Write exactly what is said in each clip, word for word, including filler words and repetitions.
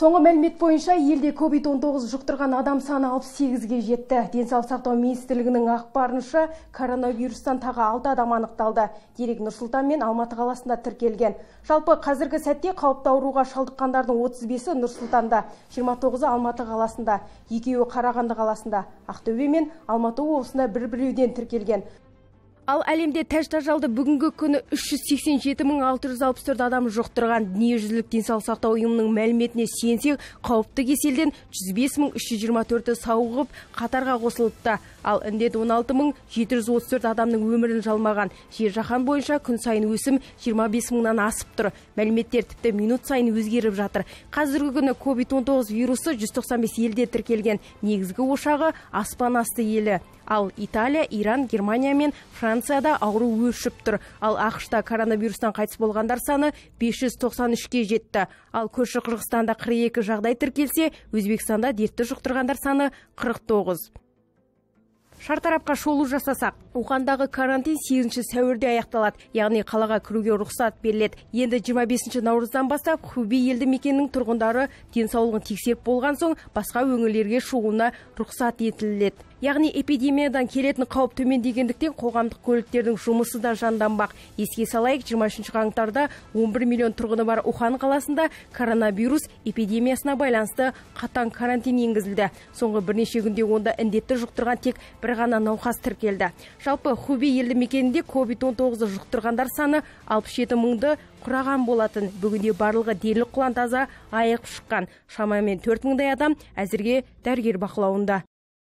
Соңғы мәлімет бойынша елде ковид он тоғыз жұқтырған адам саны алпыс сегізге жетті. Денсаулық сақтау министрлігінің ақпарынша коронавирустан тағы алты адам анықталды. Дерек Нұр-Сұлтан мен Алматы қаласында тіркелген. Жалпы қазіргі сәтте қауіпті ауруға шалдыққандардың отыз бесі Нұр-Сұлтанда, жиырма тоғызы Алматы қаласында, екеуі Қарағанды қаласында, Ақтөбе мен Алматы облысында бір-біреуден тіркелген. Ал әлемде тәж-тажалды бүгінгі күні үш жүз сексен жеті мың алты жүз алпыс төрт адам жұқтырған. Дүниежүзілік денсаулық сақтау ұйымының мәліметіне сүйенсек, қауіпті кеселден жүз бес мың үш жүз жиырма төрті сауығып, қатарға қосылыпты. Ал індет он алты мың жеті жүз отыз төрт адамның өмірін жалмаған. Жер жаһан бойынша күн сайын өсім жиырма бес мыңнан асып тұр. Мәліметтер тіпті минут сайын өзгеріп жатыр. Қазіргі күні ковид он тоғыз вирусы жүз тоқсан бес елде тіркелген. Негізгі ошағы аспан асты елі. Ал Италия, Иран, Германия мен Францияда ауру өршіп тұр. Ал ақш-та коронавирустан қайтыс болғандар саны бес жүз тоқсан үшке жетті. Ал көрші Қырғызстанда қырық екі жағдай тіркелсе, Өзбекстанда дертті жұқтырғандар саны қырық тоғыз. Шартарапқа шолу жасасақ, Ухандағы карантин сегізінші сәуірде аяқталады, яғни қалаға кіруге рұқсат беріледі. Енді жиырма бесінші наурыздан бастап Хубей елді мекенінің тұрғындары денсаулығын тексеріп болған соң басқа өңірлерге шығуына рұқсат етіледі. Яғни эпидемиядан келетін қауіп төмендегендіктен қоғамдық көліктердің жұмысы да жанданбақ. Еске салайық, жиырма үшінші қаңтарда он бір миллион тұрғыны бар Ухан қаласында коронавирус эпидемиясына байланысты қатаң карантин енгізілді. Соңғы бірнеше күнде онда індетті жұқтырған тек бір ғана науқас тіркелді. Жалпы Хубей елді мекенінде ковид он тоғыз жұқтырғандар саны алпыс жеті мыңды құраған болатын. Бүгінде барлығы дерлік құлан таза айығып шыққан. Шамамен төрт мыңдай адам әзірге дәрігер бақылауында.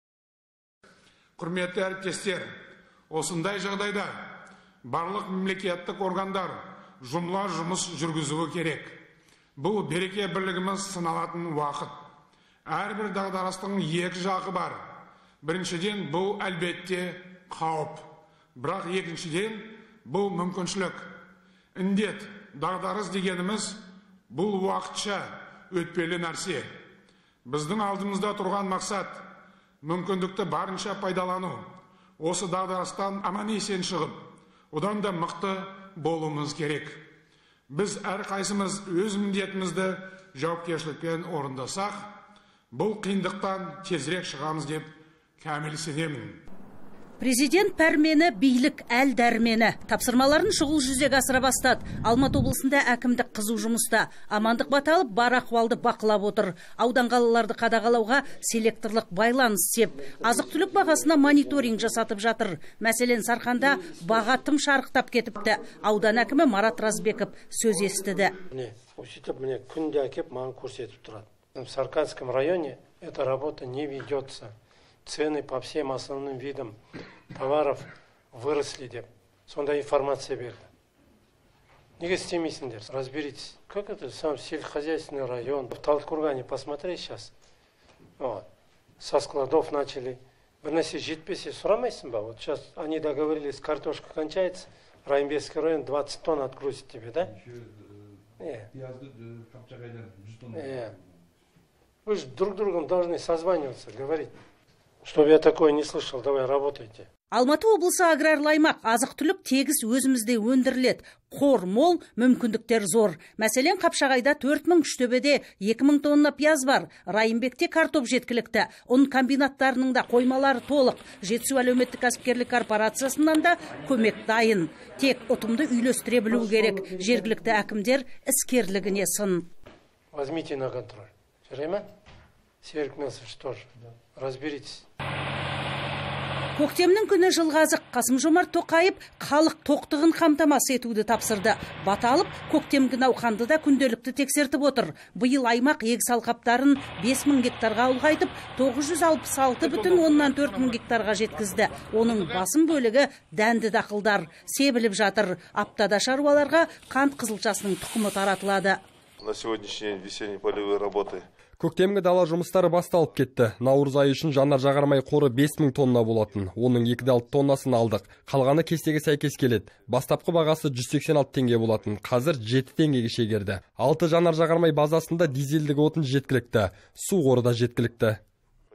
Құрметті әріптестер, осындай жағдайда барлық мемлекеттік органдар жұмыла жұмыс жүргізуі керек. Бұл береке бірлігіміз сыналатын уақыт. Әрбір дағдарыстың екі жағы бар. Біріншіден, бұл әлбетте қауіп. Бірақ екіншіден, бұл мүмкіншілік. Індет, дағдарыс дегеніміз бұл уақытша өтпелі нәрсе. Біздің алдымызда тұрған мақсат мүмкіндікті барынша пайдалану. Осы дағдарыстан аман есен шығып, одан да мықты болуымыз керек. Біз әрқайсымыз өз міндетімізді жауапкершілікпен орындасақ, бұл қиындықтан тезірек шығамыз деп кәміл сенемін. Президент пәрмені билік әл дәрмені. Тапсырмаларын шұғыл жүзеге асыра бастады. Алматы облысында әкімдік қызу жұмыста. Амандық Баталов бар ахуалды бақылап отыр. Аудан қалаларды қадағалауға селекторлық байланыс сеп. Азық-түлік бағасына мониторинг жасатып жатыр. Мәселен, Сарқанда баға тым шарықтап кетіпті. Аудан әкімі Марат Разбеков сөз естіді. Міне, сөйтіп міне күнде әкеп маған көрсетіп тұрады. В Сарқанском районе эта работа не ведется. Цены по всем основным видам товаров выросли деп. Сонда информация берді. Неге істемейсіңдер? Разберитесь. Как это сам сельскохозяйственный район? В Талдыкургане посмотри сейчас. Вот. Со складов начали. Бір нәрсе жетпесе сұрамайсың ба? Вот сейчас они договорились, картошка кончается, Райымбекский район двадцать тонн отгрузит тебе, да? Нет. Нет. Вы же друг другом должны созваниваться, говорить. Чтобы я такое не слышал, давай работайте. Алматы облысы аграрлы аймақ, азық-түлік тегіс өзімізде өндіріледі. Қор мол, мүмкіндіктер зор. Мәселен, Қапшағайда төрт мың, Үштөбеде екі мың тонна пияз бар. Райымбекте картоп жеткілікті. Ұн комбинаттарының да қоймалары толық. Жетісу әлеуметтік кәсіпкерлік корпорациясынан да көмек дайын. Тек ұтымды үйлестіре білу керек. Жергілікті әкімдер іскерлігіне сын. Возьмите на контроль. Жарай ма? Серік Насович тоже. Разберитесь. Көктемнің күні жылғазық. Қасым-Жомарт Тоқаев халық тоқтығын қамтамасыз етуді тапсырды. Баталов көктемгі науқанды да күнделікті тексертіп отыр. Биыл аймақ егіс алқаптарын бес мың гектарға ұлғайтып, тоғыз жүз алпыс алты бүтін оннан төрт мың гектарға жеткізді. Оның басым бөлігі дәнді дақылдар. Себіліп жатыр. Аптада шаруаларға қант қызылшасының тұқымы таратылады. На сегодняшний день весенние полевые работы. Көктемгі дала жұмыстары басталып кетті. Наурыз айы үшін жанар-жағармай қоры бес мың тонна болатын. Оның екі де алты тоннасын алдық. Қалғаны кестеге сәйкес келеді. Бастапқы бағасы жүз сексен алты теңге болатын. Қазір жеті теңгеге шегерді. алты жанар-жағармай базасында дизельдік отын жеткілікті. Су қоры да жеткілікті.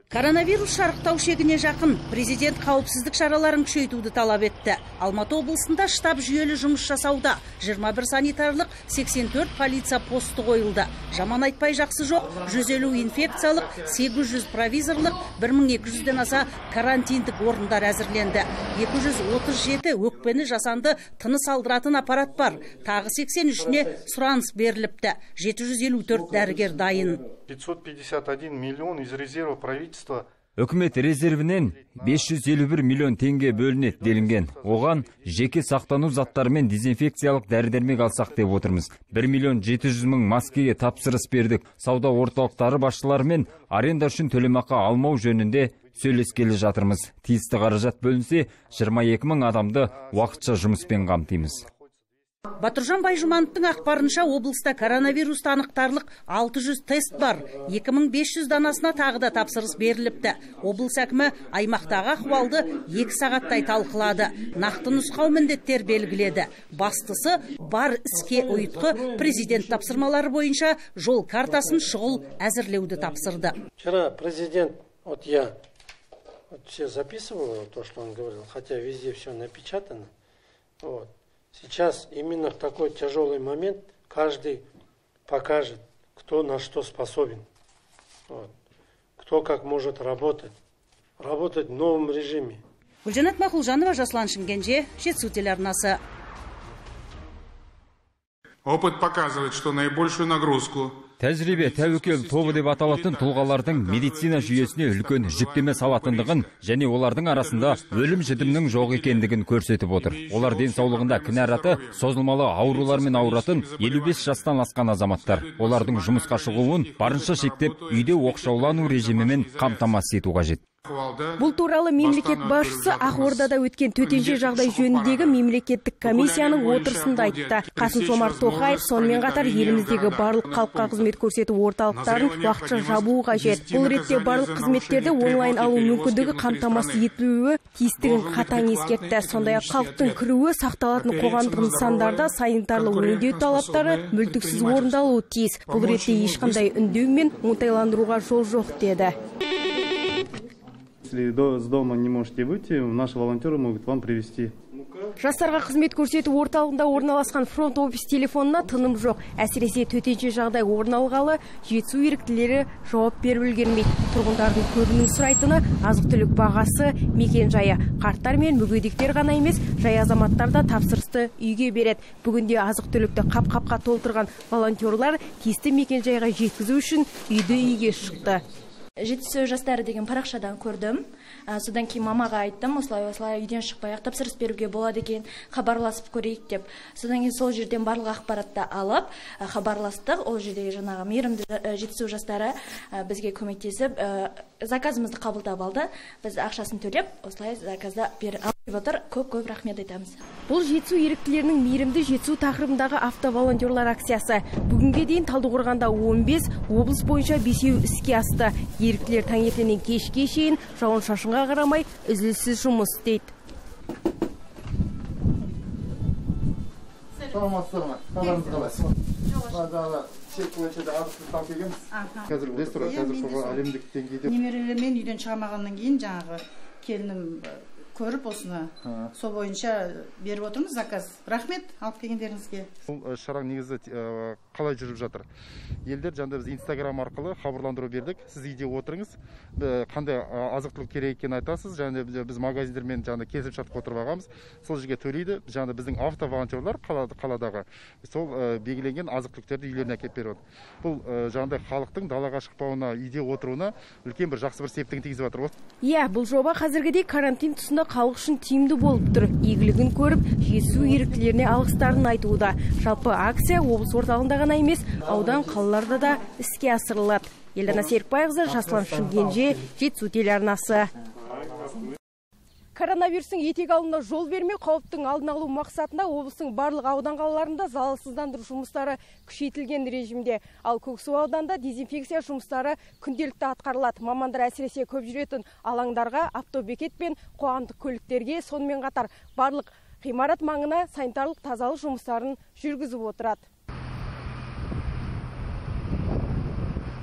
Коронавирус шарықтау шегіне жақын. Президент қауіпсіздік шараларын күшейтуді талап етті. Алматы облысында штаб жүйелі жұмыс жасауда. жиырма бір санитарлық, сексен төрт полиция посты қойылды. Жаман айтпай жақсы жоқ, жүз елу инфекциялық, сегіз жүз провизорлық, бір мың екі жүзден аса карантиндік орындар әзірленді. екі жүз отыз жеті өкпені жасанды тыныс алдыратын аппарат бар. Тағы сексен үшіне сұраныс беріліпті. жеті жүз елу төрт дәрігер дайын. пятьсот пятьдесят один миллион из резерва правительства. Үкімет резервінен бес жүз елу бір миллион теңге бөлінеді делінген. Оған жеке сақтану заттары мен дезинфекциялық дәрі-дәрмек алсақ деп отырмыз. бір миллион жеті жүз мың маскеге тапсырыс бердік. Сауда орталықтары басшыларымен аренда үшін төлемақы алмау жөнінде сөйлескелі жатырмыз. Тиісті қаражат бөлінсе, жиырма екі мың адамды уақытша жұмыспен қамтимыз. Батыржан Байжұмановтың ақпарынша облыста коронавирусты анықтарлық алты жүз тест бар. екі мың бес жүз данасына тағы да тапсырыс беріліпті. Облыс әкімі аймақтағы ахуалды екі сағаттай талқылады. Нақты нұсқау міндеттер белгіледі. Бастысы бар іске ұйытқы президент тапсырмалары бойынша жол картасын шұғыл әзірлеуді тапсырды. Вчера президент, вот я вот все записывал то, что он говорил, хотя везде все напечатано. Вот. Сейчас именно в такой тяжелый момент каждый покажет, кто на что способен, вот. Кто как может работать, работать в новом режиме. Гүлжанат Мақұлжанова, Жаслан Шымкенже, Жетісу телеарнасы. Опыт показывает, что наибольшую нагрузку Тәжірибе тәуекел тобы деп аталатын тұлғалардың медицина жүйесіне үлкен жүктеме салатындығын және олардың арасында өлім жітімнің жоқ екендігін көрсетіп отыр. Олар денсаулығында кінәраты созылмалы аурулармен ауыратын елу бес жастан асқан азаматтар. Олардың жұмысқа шығуын барынша шектеп, үйде оқшаулану режимімен қамтамасыз ету қажет. Бұл туралы мемлекет басшысы Ақордада өткен төтенше жағдай жөніндегі мемлекеттік комиссияның отырысында айтты. Қасым-Жомарт Тоқаев сонымен қатар еліміздегі барлық халыққа қызмет көрсету орталықтарын уақытша жабуы қажет. Бұл ретте барлық қызметтерді онлайн алу мүмкіндігі қамтамасыз етілуі тиістігін қатаң ескертті. Сондай-ақ халықтың кіруі сақталатын қоғамдық нысандарда санитарлы өңдеу талаптары мүлтіксіз орындалуы тиіс. Бұл ретте ешқандай үндеу мен оңтайландыруға жол жоқ деді. Если с дома не можете выйти, наши волонтеры могут вам привезти. Жастарға қызмет көрсету орталығында орналасқан фронт офис телефонына тыным жоқ. Әсіресе төтенше жағдай орын алғалы Жетісу еріктілері жауап беріп үлгермейді. Тұрғындардың көбінің сұрайтыны азық-түлік бағасы, мекен жайы. Қарттар мен мүгедектер ғана емес, жай азаматтар да тапсырысты үйге береді. Бүгінде азық-түлікті қап-қапқа толтырған волонтерлар тиісті мекен жайға жеткізу үшін үйді үйге шықты. Жетісу жастары деген парақшадан көрдім. Содан кейін мамаға айттым, осылай-осылай үйден шықпай-ақ тапсырыс беруге болады екен, хабарласып көрейік деп. Содан кейін сол жерден барлық ақпаратты алып, хабарластық. Ол жердегі жаңағы мейірімді Жетісу жастары бізге көмектесіп, заказымызды қабылдап алды. Біз ақшасын төлеп, осылай заказда беріп отыр. Көп-көп рахмет айтамыз. Бұл Жетісу еріктілерінің мейірімді Жетісу тақырыбындағы автоволонтерлар акциясы. Бүгінге дейін Талдықорғанда он бес, облыс бойынша бесеу іске асты. Еріктілер таңертеңнен кешке шейін жауын-шашынға қарамай үзіліссіз жұмыс істейді. Саламатсыздар ма? Қалдарыңыз қалай? Шек бойынша да азық-түлік алып келгенбіз. Қазір білесіздер ғой, қазір сол әлемдік деңгейде. Немерелермен үйден шығамағаннан кейін жаңағы келінім көріп осыны сол бойынша беріп отырмыз заказ. Рахмет алып келгендеріңізге. Бұл шара негізі қалай жүріп жатыр? Елдер жаңда біз Инстаграм арқылы хабарландыру бердік. Сіз үйде отырыңыз, қандай азық-түлік керек екенін айтасыз. Және біз магазиндермен жаңда келісімшартқа отырып алғанбыз. Сол жерге төлейді. Жаңда біздің автоволонтерлар қаладағы сол белгіленген азық-түліктерді үйлеріне әкеліп береді. Бұл жаңда халықтың далаға шықпауына, үйде отыруына үлкен бір жақсы бір септігін тигізіп жатыр. Иә, бұл жоба қазіргідей карантин тұсында халық үшін тиімді болып тұр. Игілігін көріп, Жетісу еріктілеріне алғыстарын айтуда. Жалпы акция облыс орталығында ғана емес, аудан қалаларда да іске асырылады. Елена Серікбайқызы, Жаслан Шымкенже, Жетісу телеарнасы. Коронавирустың етек алуына жол бермей, қауіптің алдын алу мақсатында облыстың барлық аудан қалаларында залалсыздандыру жұмыстары күшейтілген режимде. Ал Көксу ауданында дезинфекция жұмыстары күнделікті атқарылады. Мамандар әсіресе көп жүретін алаңдарға, автобекет пен қоғамдық көліктерге, сонымен қатар барлық ғимарат маңына санитарлық тазалық жұмыстарын жүргізіп отырады.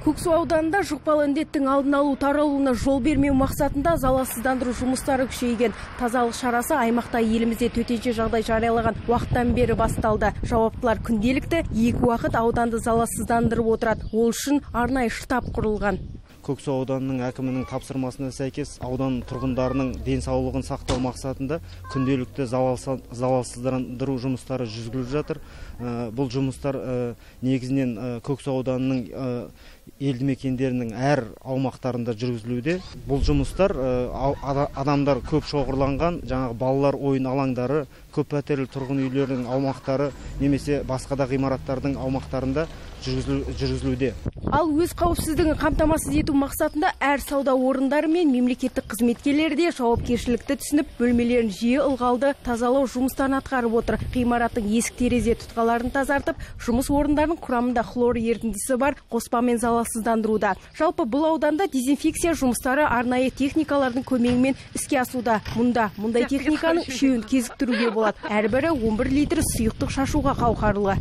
Көксу ауданында жұқпалы індеттің алдын алу таралуына жол бермеу мақсатында залалсыздандыру жұмыстары күшейген. Тазалық шарасы аймақта елімізде төтенше жағдай жариялаған уақыттан бері басталды. Жауаптылар күнделікті екі уақыт ауданды залалсыздандырып отырады. Ол үшін арнайы штаб құрылған. Көксу ауданының әкімінің тапсырмасына сәйкес аудан тұрғындарының денсаулығын сақтау мақсатында күнделікті залалсыздандыру жұмыстары жүргізіліп жатыр. Бұл жұмыстар негізінен Көксу ауданының елді мекендерінің әр аумақтарында жүргізілуде. Бұл жұмыстар адамдар көп шоғырланған, жаңағы балалар ойын алаңдары, көп пәтерлі тұрғын үйлердің аумақтары немесе басқа да ғимараттардың аумақтарында жүргізілуде. Ал өз қауіпсіздігін қамтамасыз ету мақсатында әр сауда орындары мен мемлекеттік қызметкерлері де жауапкершілікті түсініп, бөлмелерін жиі ылғалды тазалау жұмыстарын атқарып отыр. Ғимараттың есік терезе тұтқаларын тазартып, жұмыс орындарының құрамында хлор ерітіндісі бар қоспамен залалсыздандыруда. Жалпы бұл ауданда дезинфекция жұмыстары арнайы техникалардың көмегімен іске асуда. Мұнда мұндай техниканың үшеуін кезіктіруге болады. Әрбірі он бір литр сұйықтық шашуға қауқарлы.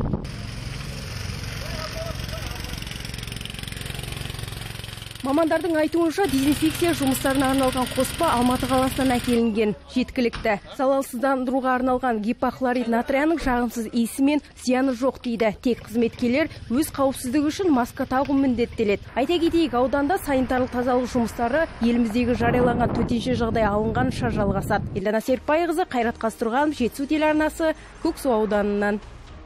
Мамандардың айтуынша дезинфекция жұмыстарына арналған қоспа Алматы қаласынан әкелінген. Жеткілікті. Залалсыздандыруға арналған гипохлорид натрияның жағымсыз иісі мен зияны жоқ дейді. Тек қызметкерлер өз қауіпсіздігі үшін маска тағу міндеттеледі. Айта кетейік, ауданда санитарлық тазалық жұмыстары еліміздегі жарияланған төтенше жағдай алынғанша жалғасады. Елдана Серікбайқызы, Қайрат Қастырғанов, Жетісу телеарнасы, Көксу ауданынан.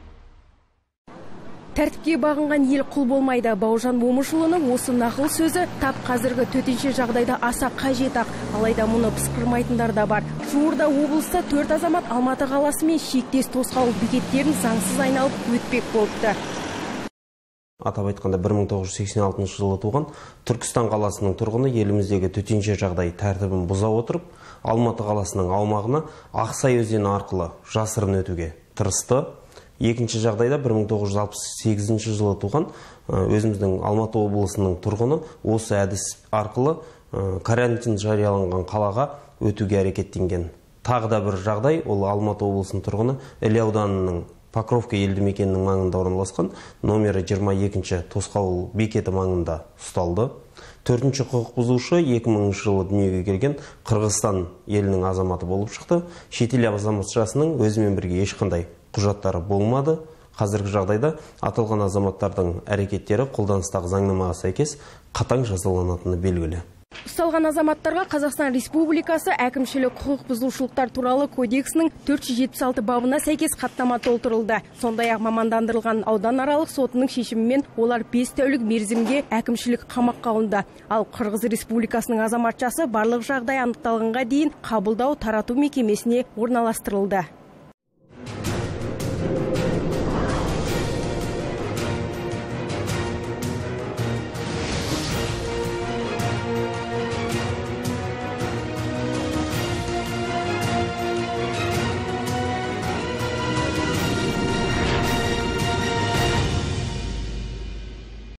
Тәртіпке бағынған ел құл болмайды. Бауыржан Момышұлының осы нақыл сөзі тап қазіргі төтенше жағдайда аса қажет ақ. Алайда мұны пысқырмайтындар да бар. Жуырда облыста төрт азамат Алматы қаласы мен шектес тосқауыл бекеттерін заңсыз айналып өтпек болыпты. Атап айтқанда бір мың тоғыз жүз сексен алтыншы жылы туған Түркістан қаласының тұрғыны еліміздегі төтенше жағдай тәртібін бұза отырып, Алматы қаласының аумағына Ақсай өзені арқылы жасырын өтуге тырысты. Екінші жағдайда бір мың тоғыз жүз алпыс сегізінші жылы туған өзіміздің Алматы облысының тұрғыны осы әдіс арқылы карантин жарияланған қалаға өтуге әрекеттенген. Тағы да бір жағдай, ол Алматы облысының тұрғыны Іле ауданының Покровка елді мекенінің маңында орналасқан номері жиырма екінші тосқауыл бекеті маңында ұсталды. Төртінші құқық бұзушы екі мыңыншы жылы дүниеге келген Қырғызстан елінің азаматы болып шықты. Шетел азаматшасының өзімен бірге ешқандай құжаттары болмады. Қазіргі жағдайда аталған азаматтардың әрекеттері қолданыстағы заңнамаға сәйкес қатаң жазаланатыны белгілі. Ұсталған азаматтарға Қазақстан Республикасы әкімшілік құқық бұзушылықтар туралы кодексінің төрт жүз жетпіс алты бабына сәйкес хаттама толтырылды. Сондай-ақ мамандандырылған ауданаралық сотының шешімімен олар бес тәулік мерзімге әкімшілік қамаққа алынды. Ал Қырғыз Республикасының азаматшасы барлық жағдай анықталғанға дейін қабылдау тарату мекемесіне орналастырылды.